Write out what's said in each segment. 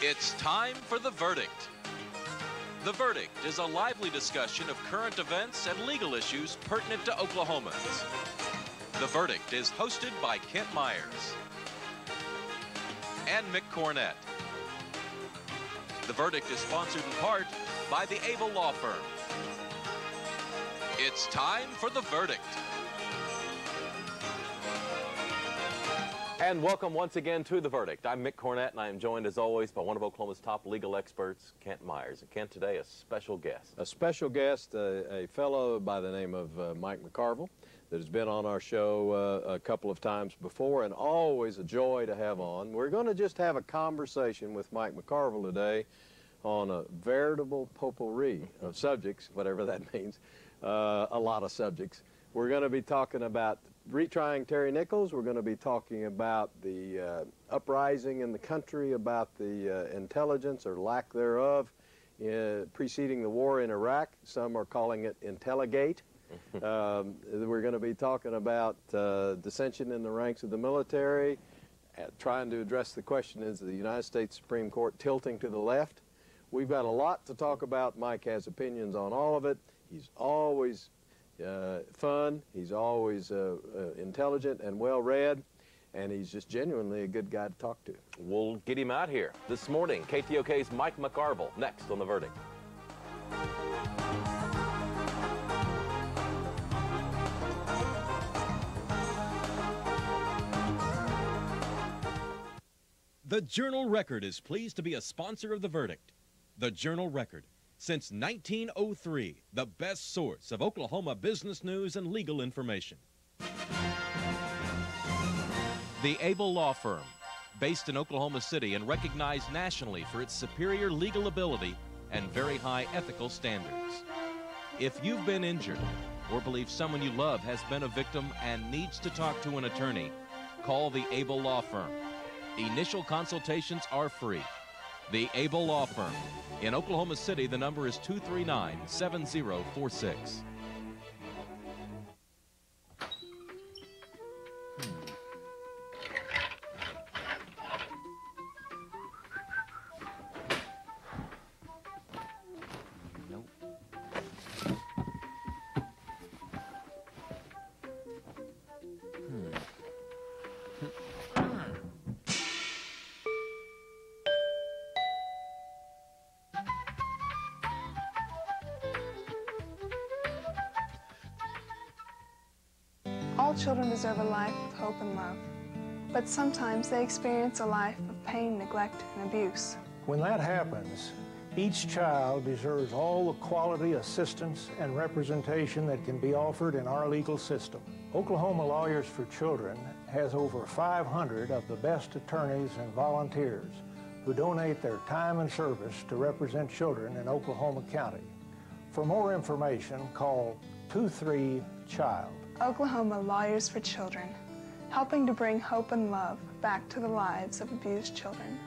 It's time for The Verdict. The Verdict is a lively discussion of current events and legal issues pertinent to Oklahomans. The Verdict is hosted by Kent Myers and Mick Cornett. The Verdict is sponsored in part by the Able Law Firm. It's time for The Verdict. And welcome once again to The Verdict. I'm Mick Cornett, and I am joined, as always, by one of Oklahoma's top legal experts, Kent Myers. And Kent, today, a special guest. A special guest, a fellow by the name of Mike McCarville, that has been on our show a couple of times before, and always a joy to have on. We're going to just have a conversation with Mike McCarville today on a veritable potpourri of subjects, whatever that means, a lot of subjects. We're going to be talking about retrying Terry Nichols. We're going to be talking about the uprising in the country, about the intelligence or lack thereof preceding the war in Iraq. Some are calling it Intelligate. We're going to be talking about dissension in the ranks of the military, trying to address the question, is the United States Supreme Court tilting to the left? We've got a lot to talk about. Mike has opinions on all of it. He's always fun, he's always intelligent and well-read, and he's just genuinely a good guy to talk to. We'll get him out here. This morning, KTOK's Mike McCarville, next on The Verdict. The Journal-Record is pleased to be a sponsor of The Verdict. The Journal-Record, since 1903, the best source of Oklahoma business news and legal information. The Able Law Firm, based in Oklahoma City and recognized nationally for its superior legal ability and very high ethical standards. If you've been injured or believe someone you love has been a victim and needs to talk to an attorney, call the Able Law Firm. Initial consultations are free. The Able Law Firm. In Oklahoma City, the number is 239-7046. All children deserve a life of hope and love, but sometimes they experience a life of pain, neglect, and abuse. When that happens, each child deserves all the quality assistance and representation that can be offered in our legal system. Oklahoma Lawyers for Children has over 500 of the best attorneys and volunteers who donate their time and service to represent children in Oklahoma County. For more information, call 23-CHILD. Oklahoma Lawyers for Children, helping to bring hope and love back to the lives of abused children.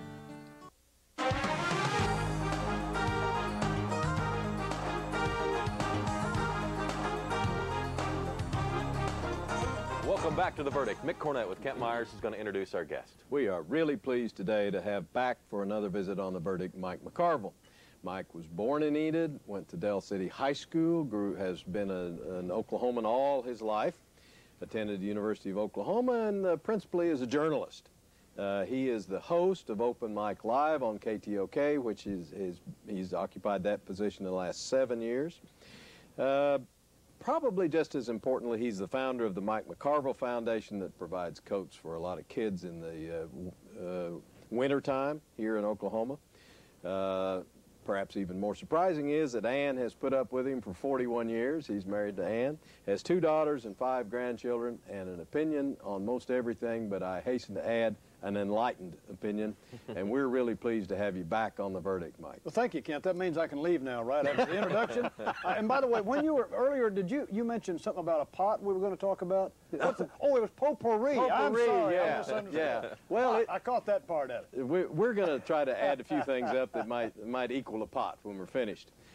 Welcome back to The Verdict. Mick Cornett with Kent Myers is going to introduce our guest. We are really pleased today to have back for another visit on The Verdict Mike McCarville. Mike was born in Enid, went to Del City High School, has been an Oklahoman all his life, attended the University of Oklahoma, and principally is a journalist. He is the host of Open Mic Live on KTOK, which he's occupied that position the last 7 years. Probably just as importantly, he's the founder of the Mike McCarville Foundation that provides coats for a lot of kids in the wintertime here in Oklahoma. Perhaps even more surprising is that Ann has put up with him for 41 years. He's married to Ann, has 2 daughters and 5 grandchildren, and an opinion on most everything, but I hasten to add, an enlightened opinion. And we're really pleased to have you back on The Verdict, Mike. Well, thank you, Kent. That means I can leave now, right after the introduction. And by the way, when you were earlier, you mention something about a pot we were going to talk about? Oh, it was potpourri. I'm sorry, yeah. I misunderstood. Yeah. Well, I caught that part of it. We're going to try to add a few things up that might equal a pot when we're finished.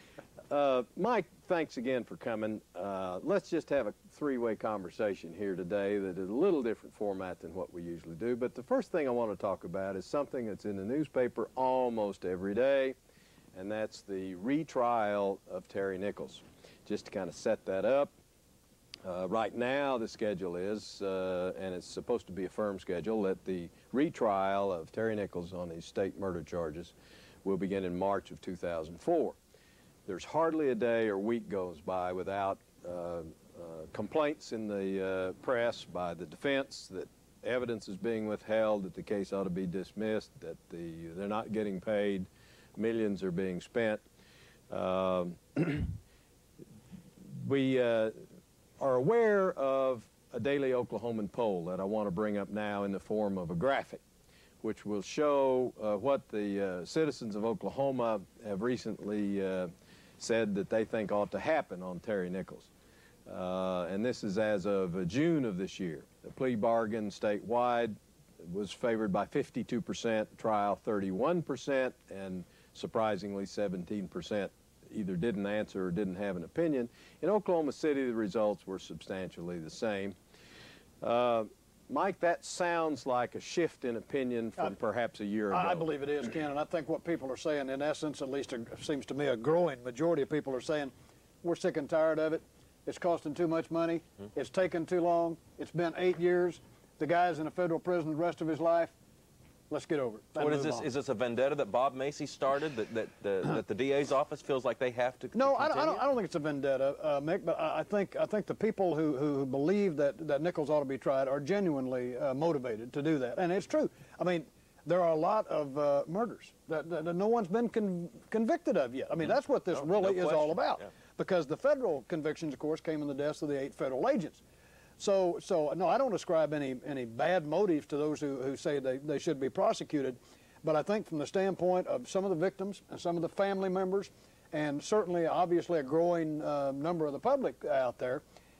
Mike, thanks again for coming. Let's just have a three-way conversation here today that is a little different format than what we usually do. But the first thing I want to talk about is something that's in the newspaper almost every day, and that's the retrial of Terry Nichols. Just to kind of set that up, right now the schedule is, and it's supposed to be a firm schedule, that the retrial of Terry Nichols on his state murder charges will begin in March of 2004. There's hardly a day or week goes by without complaints in the press by the defense that evidence is being withheld, that the case ought to be dismissed, that they're not getting paid, millions are being spent. We are aware of a daily Oklahoman poll that I want to bring up now in the form of a graphic, which will show what the citizens of Oklahoma have recently said that they think ought to happen on Terry Nichols. And this is as of June of this year. The plea bargain statewide was favored by 52%, trial 31%, and surprisingly 17% either didn't answer or didn't have an opinion. In Oklahoma City, the results were substantially the same. Mike, that sounds like a shift in opinion from perhaps a year ago. I believe it is, Ken, and I think what people are saying, in essence, at least it seems to me a growing majority of people are saying, we're sick and tired of it. It's costing too much money. It's taken too long. It's been 8 years. The guy's in a federal prison the rest of his life. Let's get over it. What is this? Is this a vendetta that Bob Macy started, that the DA's office feels like they have to No, continue? I don't think it's a vendetta, Mick, but I think the people who believe that Nichols ought to be tried are genuinely motivated to do that. And it's true. I mean, there are a lot of murders that no one's been convicted of yet. I mean, that's what this really is all about. Yeah. Because the federal convictions, of course, came in the deaths of the 8 federal agents. So no, I don't ascribe any bad motives to those who say they should be prosecuted, but I think from the standpoint of some of the victims and some of the family members, and certainly, obviously, a growing number of the public out there,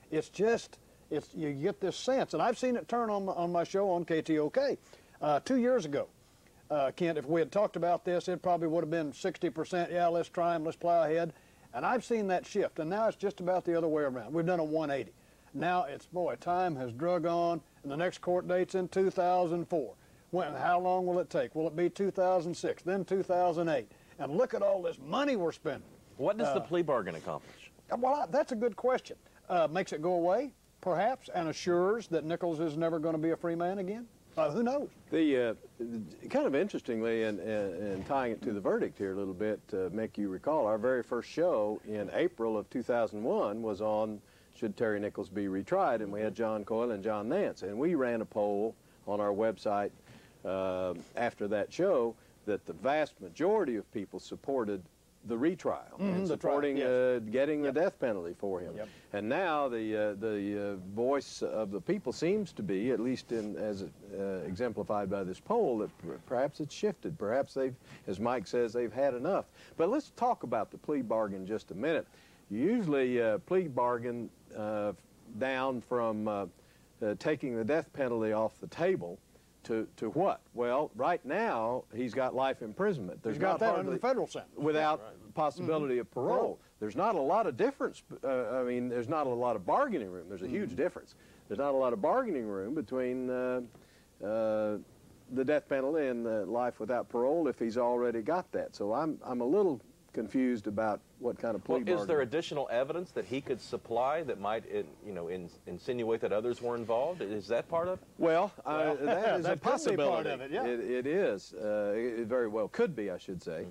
you get this sense, and I've seen it turn on my show on KTOK 2 years ago. Kent, if we had talked about this, it probably would have been 60%, yeah, let's try them, let's plow ahead, and I've seen that shift, and now it's just about the other way around. We've done a 180. Now it's, boy, time has drug on, and the next court date's in 2004. How long will it take? Will it be 2006, then 2008? And look at all this money we're spending. What does the plea bargain accomplish? Well, that's a good question. Makes it go away, perhaps, and assures that Nichols is never going to be a free man again? Who knows? Kind of interestingly, and tying it to the verdict here a little bit, to make you recall, our very first show in April of 2001 was on should Terry Nichols be retried, and we had John Coyle and John Nance, and we ran a poll on our website after that show that the vast majority of people supported the retrial and supporting getting the death penalty for him. Yep. And now the voice of the people seems to be, at least as exemplified by this poll, that perhaps it's shifted. Perhaps they've, as Mike says, they've had enough. But let's talk about the plea bargain just a minute. Usually plea bargain down from taking the death penalty off the table to what? Well, right now he's got life imprisonment. He's got that under the federal sentence without possibility of parole. There's not a lot of difference. I mean, there's not a lot of bargaining room. There's a huge difference. There's not a lot of bargaining room between the death penalty and life without parole if he's already got that. So I'm a little confused about what kind of plea bargain. Is there additional evidence that he could supply that might, insinuate that others were involved? Is that part of it? Well, that is a possibility. Part of it, yeah. It is. It very well could be, I should say.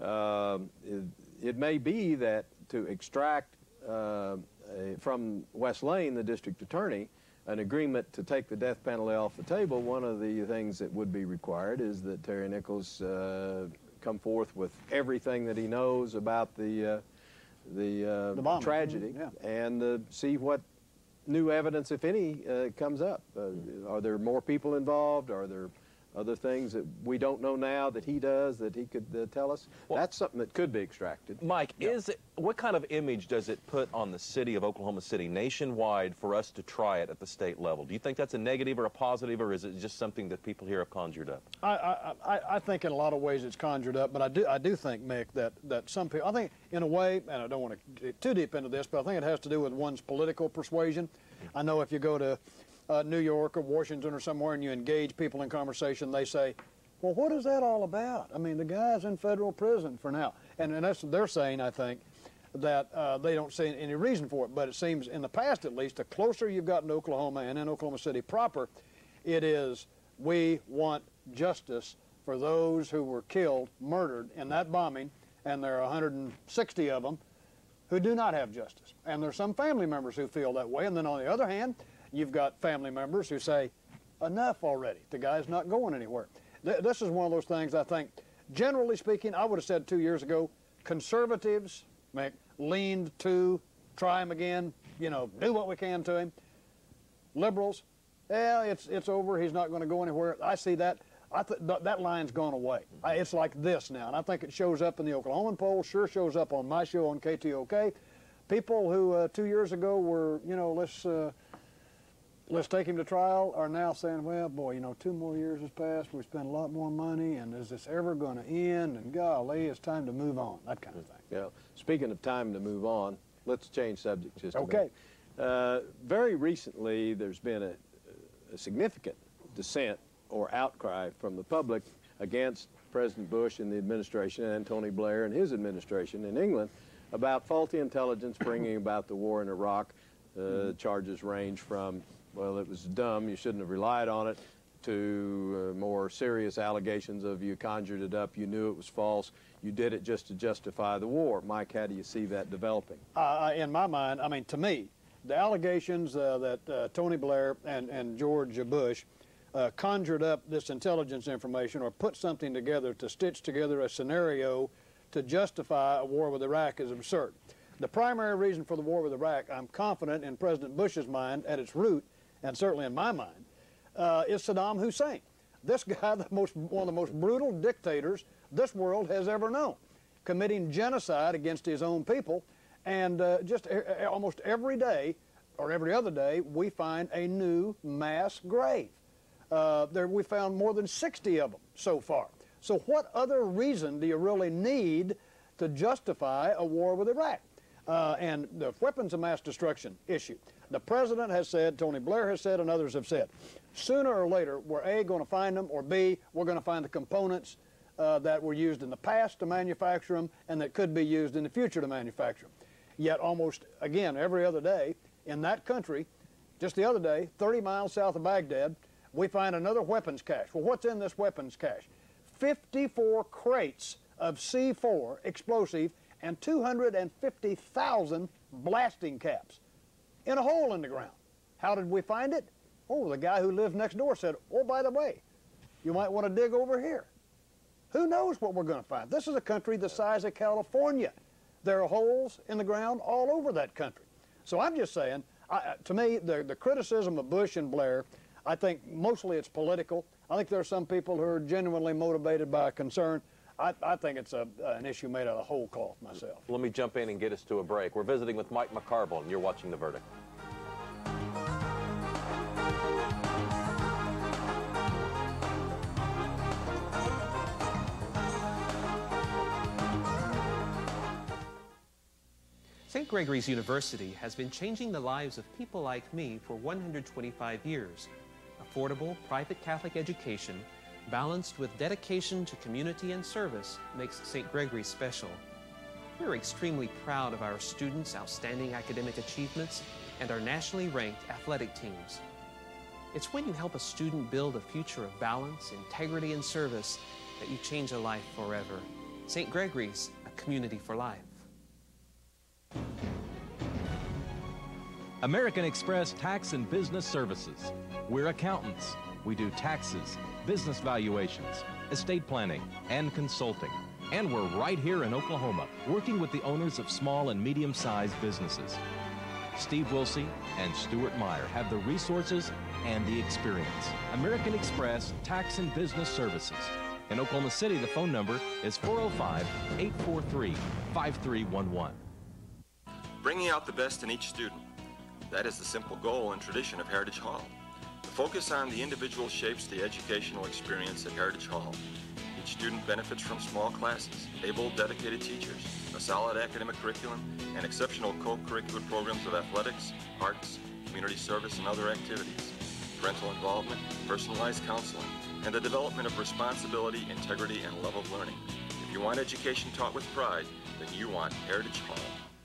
It may be that to extract from West Lane, the district attorney, an agreement to take the death penalty off the table, one of the things that would be required is that Terry Nichols come forth with everything that he knows about the tragedy and see what new evidence, if any, comes up. Are there more people involved? Are there other things that we don't know now that he does that he could tell us? Well, that's something that could be extracted. Mike, what kind of image does it put on the city of Oklahoma City nationwide for us to try it at the state level? Do you think that's a negative or a positive, or is it just something that people here have conjured up? I think in a lot of ways it's conjured up, but I do think, Mick, that some people, I think in a way, and I don't want to get too deep into this, but I think it has to do with one's political persuasion. I know if you go to New York or Washington or somewhere and you engage people in conversation, they say, well, what is that all about? I mean, the guy's in federal prison for now. And that's what they're saying, I think, that they don't see any reason for it. But it seems, in the past at least, the closer you've gotten to Oklahoma and in Oklahoma City proper, it is, we want justice for those who were killed, murdered in that bombing, and there are 160 of them who do not have justice. And there's some family members who feel that way. And then on the other hand, you've got family members who say, enough already, the guy's not going anywhere. This is one of those things I think, generally speaking, I would have said 2 years ago, conservatives leaned to try him again, you know, do what we can to him. Liberals, yeah, it's over, he's not going to go anywhere. I see that. That line's gone away. It's like this now, and I think it shows up in the Oklahoman poll, sure shows up on my show on KTOK. People who 2 years ago were, you know, let's take him to trial, are now saying, well, boy, you know, 2 more years has passed, we spent a lot more money, and is this ever going to end? And golly, it's time to move on, that kind of thing. Yeah. Speaking of time to move on, let's change subject just a bit. Okay. Very recently, there's been a significant dissent or outcry from the public against President Bush and the administration and Tony Blair and his administration in England about faulty intelligence bringing about the war in Iraq. Charges range from, well, it was dumb, you shouldn't have relied on it, to more serious allegations of you conjured it up, you knew it was false, you did it just to justify the war. Mike, how do you see that developing? In my mind, I mean, to me, the allegations that Tony Blair and George Bush conjured up this intelligence information or put something together to stitch together a scenario to justify a war with Iraq is absurd. The primary reason for the war with Iraq, I'm confident in President Bush's mind at its root, and certainly in my mind, is Saddam Hussein. This guy, one of the most brutal dictators this world has ever known, committing genocide against his own people, and just almost every day or every other day, we find a new mass grave. We found more than 60 of them so far. So what other reason do you really need to justify a war with Iraq? And the weapons of mass destruction issue. The president has said, Tony Blair has said, and others have said, sooner or later, we're A, going to find them, or B, we're going to find the components that were used in the past to manufacture them and that could be used in the future to manufacture them. Yet almost, again, every other day in that country, just the other day, 30 miles south of Baghdad, we find another weapons cache. Well, what's in this weapons cache? 54 crates of C4 explosive and 250,000 blasting caps in a hole in the ground. How did we find it? Oh, the guy who lived next door said, oh, by the way, you might want to dig over here. Who knows what we're going to find? This is a country the size of California. There are holes in the ground all over that country. So I'm just saying, to me, the criticism of Bush and Blair, I think mostly it's political. I think there are some people who are genuinely motivated by a concern. I think it's an issue made out of whole cloth myself. Let me jump in and get us to a break. We're visiting with Mike McCarville, and you're watching The Verdict. St. Gregory's University has been changing the lives of people like me for 125 years. Affordable, private Catholic education, balanced with dedication to community and service, makes St. Gregory special. We're extremely proud of our students' outstanding academic achievements and our nationally ranked athletic teams. It's when you help a student build a future of balance, integrity, and service that you change a life forever. St. Gregory's, a community for life. American Express Tax and Business Services. We're accountants. We do taxes, business valuations, estate planning, and consulting. And we're right here in Oklahoma, working with the owners of small and medium-sized businesses. Steve Wilsey and Stuart Meyer have the resources and the experience. American Express Tax and Business Services. In Oklahoma City, the phone number is 405-843-5311. Bringing out the best in each student. That is the simple goal and tradition of Heritage Hall. The focus on the individual shapes the educational experience at Heritage Hall. Each student benefits from small classes, able, dedicated teachers, a solid academic curriculum, and exceptional co-curricular programs of athletics, arts, community service, and other activities, parental involvement, personalized counseling, and the development of responsibility, integrity, and love of learning. If you want education taught with pride, then you want Heritage Hall.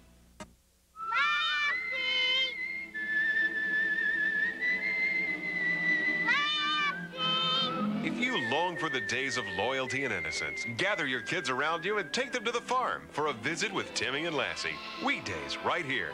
If you long for the days of loyalty and innocence, gather your kids around you and take them to the farm for a visit with Timmy and Lassie. Weekdays right here.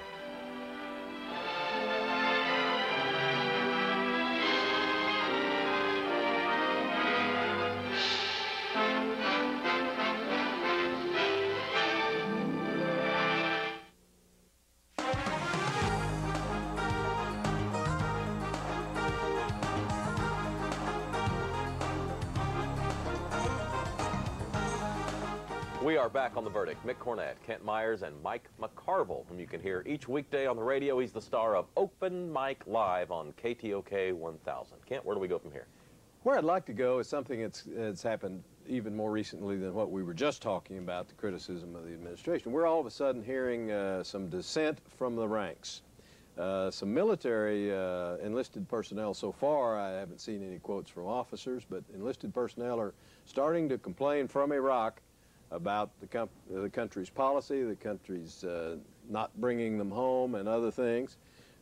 We are back on The Verdict. Mick Cornett, Kent Myers, and Mike McCarville, whom you can hear each weekday on the radio. He's the star of Open Mic Live on KTOK 1000. Kent, where do we go from here? Where I'd like to go is something that's happened even more recently than what we were just talking about, the criticism of the administration. We're all of a sudden hearing some dissent from the ranks. Some military enlisted personnel so far, I haven't seen any quotes from officers, but enlisted personnel are starting to complain from Iraq about the country's policy, the country's not bringing them home and other things.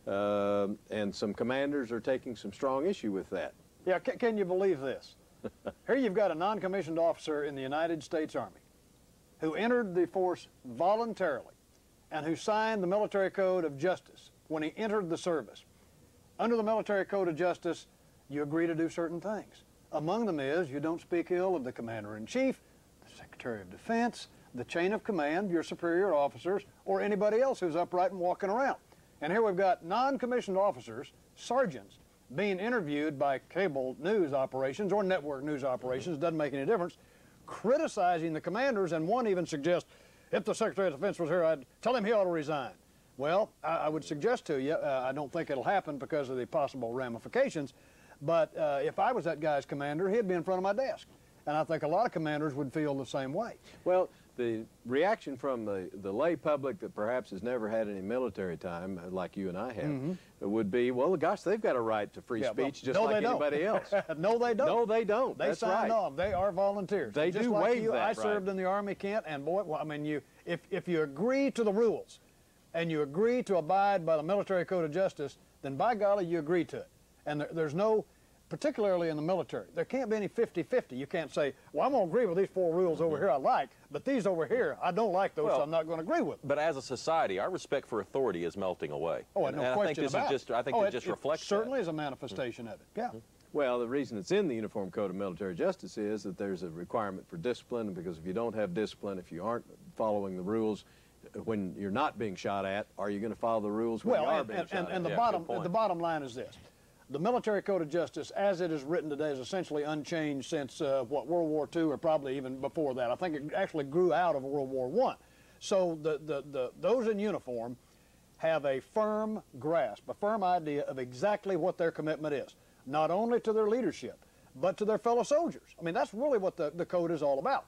And some commanders are taking some strong issue with that. Yeah, can you believe this? Here you've got a non-commissioned officer in the United States Army who entered the force voluntarily and who signed the Military Code of Justice when he entered the service. Under the Military Code of Justice, you agree to do certain things. Among them is you don't speak ill of the Commander-in-Chief, Secretary of Defense, the chain of command, your superior officers, or anybody else who's upright and walking around. And here we've got non-commissioned officers, sergeants, being interviewed by cable news operations or network news operations, doesn't make any difference, criticizing the commanders, and one even suggests, if the Secretary of Defense was here, I'd tell him he ought to resign. Well, I would suggest to you, I don't think it'll happen because of the possible ramifications, but if I was that guy's commander, he'd be in front of my desk. And I think a lot of commanders would feel the same way. Well, the reaction from the lay public that perhaps has never had any military time, like you and I have, would be, well, gosh, they've got a right to free speech just like anybody else. No, they don't. No, they don't. They signed off. They are volunteers. They just do like waive you, that I right. served in the Army, Kent, and boy, well, I mean, if you agree to the rules and you agree to abide by the Military Code of Justice, then by golly, you agree to it. And there's no, particularly in the military, there can't be any 50-50. You can't say, well, I'm going to agree with these 4 rules over here I like, but these over here, I don't like those, so I'm not going to agree with them. But as a society, our respect for authority is melting away. Oh, no question about it. I think it just reflects that. It certainly is a manifestation of it, yeah. Well, the reason it's in the Uniform Code of Military Justice is that there's a requirement for discipline, because if you don't have discipline, if you aren't following the rules, when you're not being shot at, are you going to follow the rules when you are being shot at? And the bottom line is this. The Military Code of Justice, as it is written today, is essentially unchanged since, World War II, or probably even before that. I think it actually grew out of World War I. So those in uniform have a firm grasp, a firm idea of exactly what their commitment is, not only to their leadership, but to their fellow soldiers. I mean, that's really what the code is all about.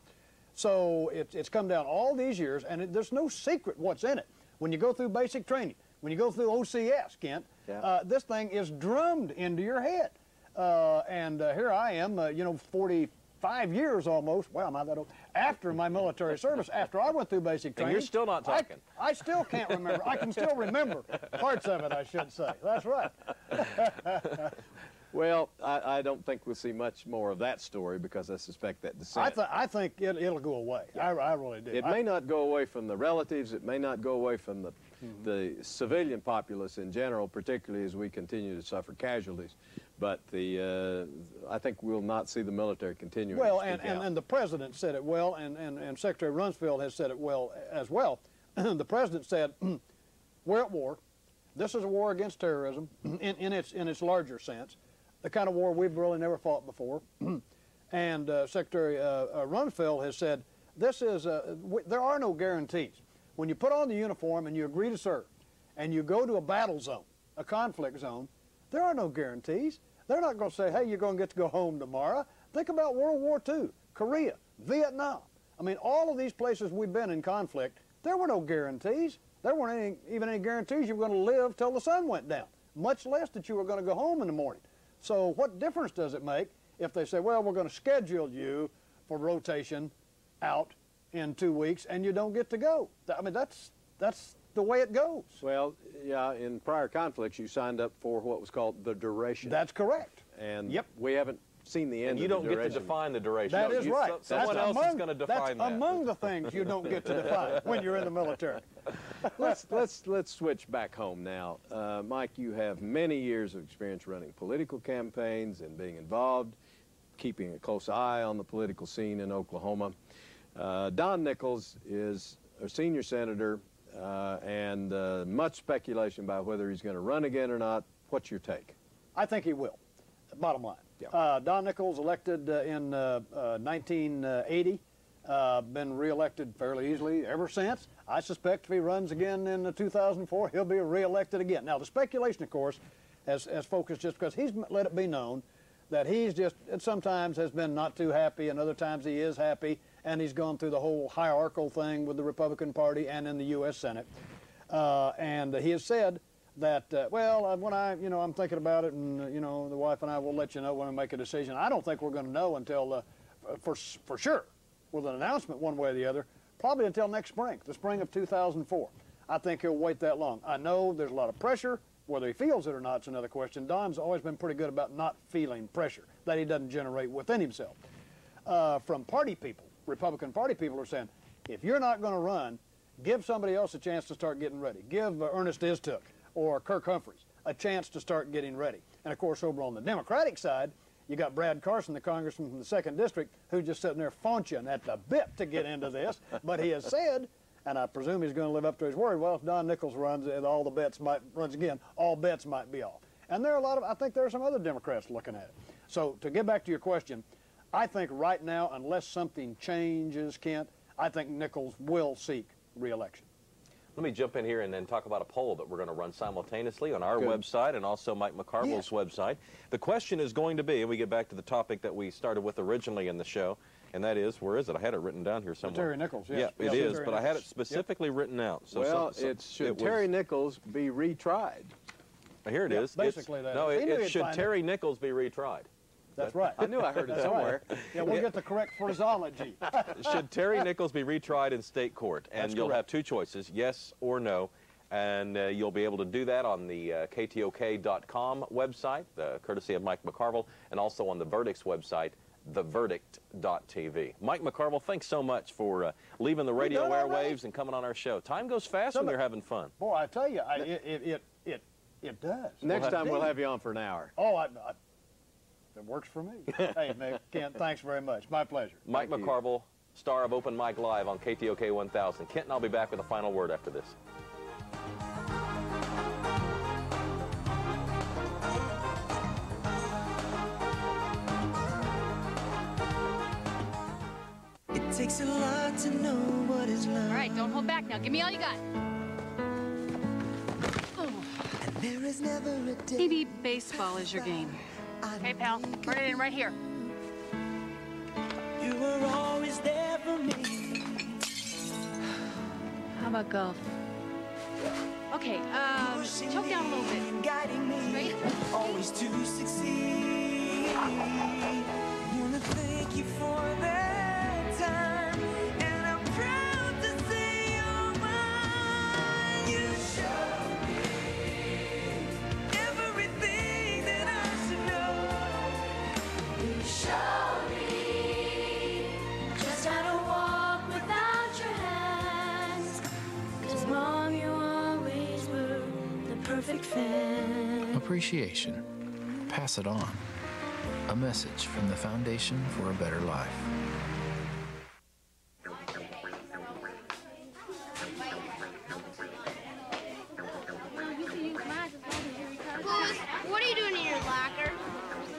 So it's come down all these years, and there's no secret what's in it. When you go through basic training, when you go through OCS, Kent, this thing is drummed into your head. And here I am, 45 years almost, wow, am I that old? After my military service, after I went through basic training. And you're still not talking. I still can't remember. I can still remember parts of it, I should say. That's right. Well, I don't think we'll see much more of that story, because I suspect that dissent. I think it'll go away. Yeah. I really do. It may not go away from the relatives. It may not go away from the civilian populace in general, particularly as we continue to suffer casualties. But I think we'll not see the military continuing. Well, and the president said it well, and Secretary Rumsfeld has said it well as well. The president said, we're at war. This is a war against terrorism in its larger sense. the kind of war we've really never fought before. And Secretary Rumsfeld has said, this is, there are no guarantees. When you put on the uniform and you agree to serve, and you go to a battle zone, a conflict zone, there are no guarantees. They're not going to say, hey, you're going to get to go home tomorrow. Think about World War II, Korea, Vietnam. I mean, all of these places we've been in conflict, there were no guarantees. There weren't even any guarantees you were going to live till the sun went down, much less that you were going to go home in the morning. So what difference does it make if they say, well, we're going to schedule you for rotation out in 2 weeks and you don't get to go? I mean, that's the way it goes. Well, yeah, in prior conflicts, you signed up for what was called the duration. That's correct. And we haven't seen the end and you of the don't duration. get to define the duration. That is right. Someone else is going to define that. That's among the things you don't get to define when you're in the military. Let's switch back home now. Mike, you have many years of experience running political campaigns and being involved, keeping a close eye on the political scene in Oklahoma. Don Nichols is a senior senator, and much speculation about whether he's going to run again or not. What's your take? I think he will, bottom line. Yeah. Don Nichols, elected in 1980, been reelected fairly easily ever since. I suspect if he runs again in 2004, he'll be reelected again. Now, the speculation, of course, has focused just because he's let it be known that he's just, sometimes has been not too happy, and other times he is happy, and he's gone through the whole hierarchical thing with the Republican Party and in the U.S. Senate. And he has said that, well, when I'm thinking about it, and, the wife and I will let you know when we make a decision. I don't think we're going to know until, for sure, with an announcement one way or the other, probably until next spring, the spring of 2004. I think he'll wait that long. I know there's a lot of pressure. Whether he feels it or not is another question. Don's always been pretty good about not feeling pressure that he doesn't generate within himself. From party people, Republican Party people are saying, if you're not going to run, give somebody else a chance to start getting ready. Give Ernest Istook or Kirk Humphreys a chance to start getting ready. And of course, over on the Democratic side, you got Brad Carson, the congressman from the 2nd District, who's just sitting there faunching at the bit to get into this. But he has said, and I presume he's going to live up to his word, well, if Don Nichols runs and all the bets runs again, all bets might be off. And there are a lot of, I think there are some other Democrats looking at it. So to get back to your question, I think right now, unless something changes, Kent, I think Nichols will seek re-election. Let me jump in here and then talk about a poll that we're going to run simultaneously on our website and also Mike McCarville's website. The question is going to be, and we get back to the topic that we started with originally in the show, and that is, where is it? I had it written down here somewhere. Terry Nichols, yes. Yeah, it is, but I had it specifically written out. So well, should Terry Nichols be retried? Here it is. Basically, should Terry Nichols be retried? That's right. I knew I heard it somewhere. Right. Yeah, we'll get the correct phraseology. Should Terry Nichols be retried in state court? And you'll have two choices, yes or no. And you'll be able to do that on the KTOK.com website, courtesy of Mike McCarville, and also on the Verdict's website, theverdict.tv. Mike McCarville, thanks so much for leaving the radio airwaves and coming on our show. Time goes fast when you're having fun. Boy, I tell you, it does. Next time we'll have you on for an hour. Oh, it works for me. Hey, Mick, Kent, thanks very much. My pleasure. Mike McCarville, star of Open Mic Live on KTOK 1000. Kent and I'll be back with a final word after this. It takes a lot to know what is love. All right, don't hold back now. Give me all you got. And there is never a day. Maybe baseball is your game. Hey, pal, put it in right here. You were always there for me. How about golf? Okay, choke down a little bit. Guiding me, straight. Always to succeed. I wanna thank you for that time, and I'm proud to say you're mine. You showed me everything that I should know. You showed me just how to walk without your hands. 'Cause Mom, you always were the perfect fan. Appreciation. Pass it on. A message from the Foundation for a Better Life. What are you doing in your locker?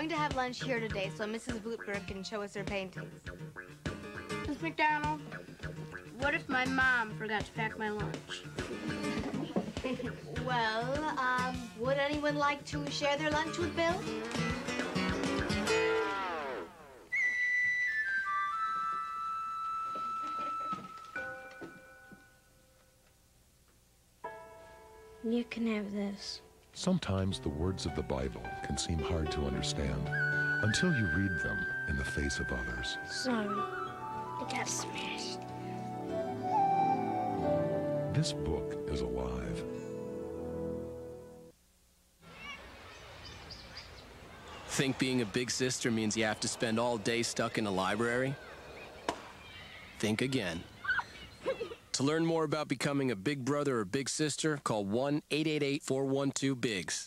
going to have lunch here today so Mrs. Blutberg can show us her paintings. Miss McDonald, what if my mom forgot to pack my lunch? Well, would anyone like to share their lunch with Bill? You can have this. Sometimes the words of the Bible can seem hard to understand until you read them in the face of others. Sorry, it got smashed. This book is alive. Think being a big sister means you have to spend all day stuck in a library? Think again. To learn more about becoming a big brother or big sister, call 1-888-412-BIGS.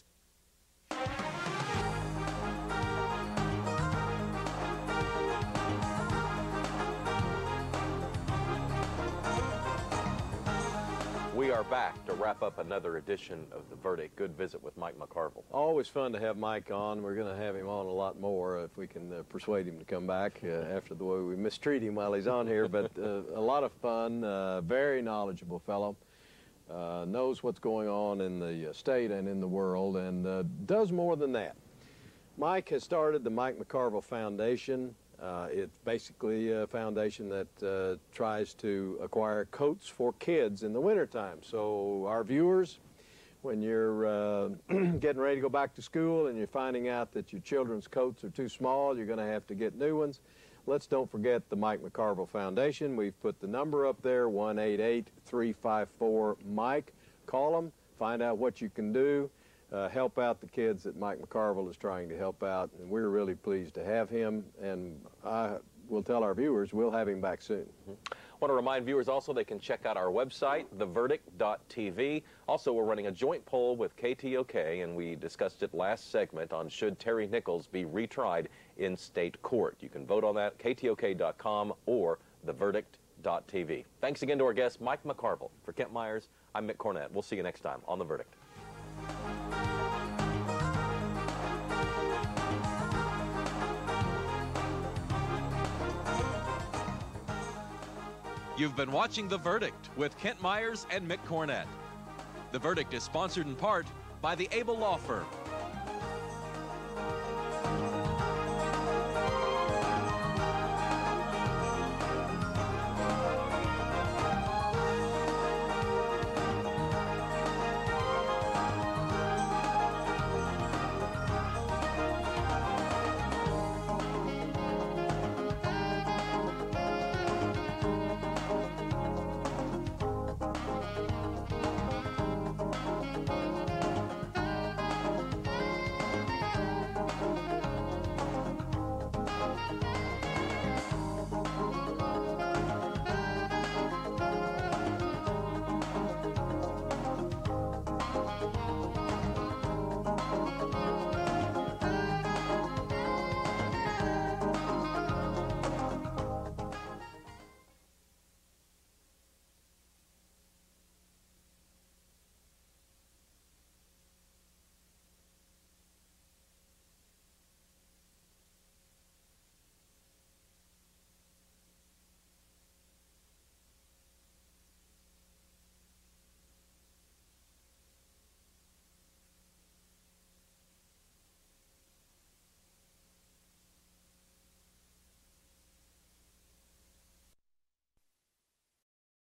We are back to wrap up another edition of The Verdict. Good visit with Mike McCarville. Always fun to have Mike on. We're going to have him on a lot more if we can persuade him to come back after the way we mistreat him while he's on here. But a lot of fun, very knowledgeable fellow, knows what's going on in the state and in the world, and does more than that. Mike has started the Mike McCarville Foundation. It's basically a foundation that tries to acquire coats for kids in the wintertime. So our viewers, when you're getting ready to go back to school and you're finding out that your children's coats are too small, you're going to have to get new ones. Let's don't forget the Mike McCarville Foundation. We've put the number up there, 1-888-354-MIKE. Call them, find out what you can do. Help out the kids that Mike McCarville is trying to help out, and we're really pleased to have him, and I will tell our viewers we'll have him back soon. I want to remind viewers also they can check out our website, theverdict.tv. Also, we're running a joint poll with KTOK, and we discussed it last segment on should Terry Nichols be retried in state court. You can vote on that, KTOK.com or theverdict.tv. Thanks again to our guest, Mike McCarville. For Kent Myers, I'm Mick Cornett. We'll see you next time on The Verdict. You've been watching The Verdict with Kent Myers and Mick Cornett. The Verdict is sponsored in part by the Able Law Firm,